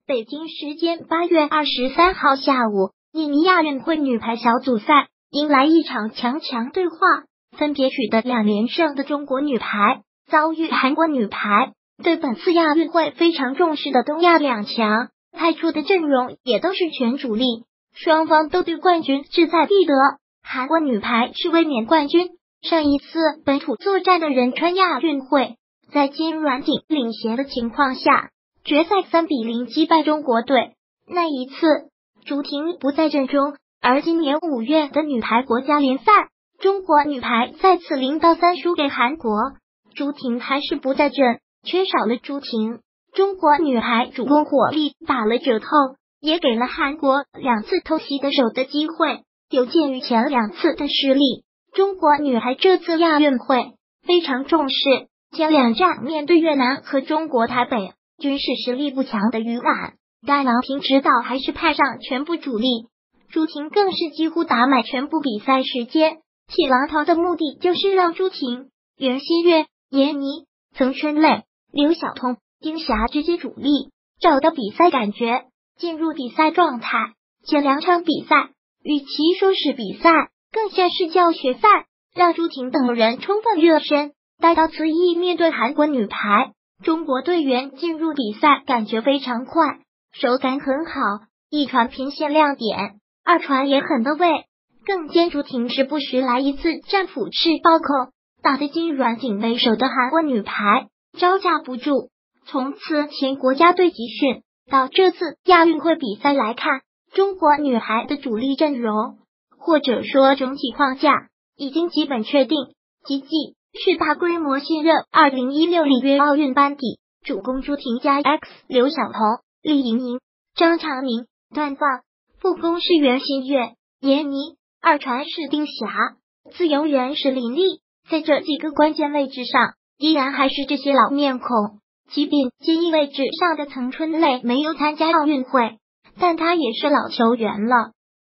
北京时间8月23号下午，印尼亚运会女排小组赛迎来一场强对话，分别取得2连胜的中国女排遭遇韩国女排。对本次亚运会非常重视的东亚两强，派出的阵容也都是全主力，双方都对冠军志在必得。韩国女排是卫冕冠军，上一次本土作战的仁川亚运会，在金软景领衔的情况下，决赛3-0击败中国队。那一次朱婷不在阵中，而今年5月的女排国家联赛，中国女排再次0-3输给韩国，朱婷还是不在阵，缺少了朱婷，中国女排主攻火力打了折扣，也给了韩国2次偷袭得手的机会。有鉴于前2次的失利，中国女排这次亚运会非常重视，前2站面对越南和中国台北，均是实力不强的鱼腩，该郎平指导还是派上全部主力，朱婷更是几乎打满全部比赛时间。起郎头的目的就是让朱婷、袁心玥、闫妮、曾春蕾、刘晓彤、丁霞这些主力找到比赛感觉，进入比赛状态。前2场比赛与其说是比赛，更像是教学赛，让朱婷等人充分热身。待到次一面对韩国女排，中国队员进入比赛感觉非常快，手感很好，一传频现亮点，2传也很到位。更见朱婷是不时来一次战斧式暴扣，打得金软景为首的韩国女排招架不住。从此前国家队集训到这次亚运会比赛来看，中国女排的主力阵容或者说整体框架已经基本确定，即是大规模信任2016里约奥运班底，主攻朱婷加 X 刘晓彤、厉盈莹、张常宁、段放，副攻是袁心玥、闫妮，2传是丁霞，自由人是林丽。在这几个关键位置上，依然还是这些老面孔。即便接应位置上的曾春蕾没有参加奥运会，但她也是老球员了。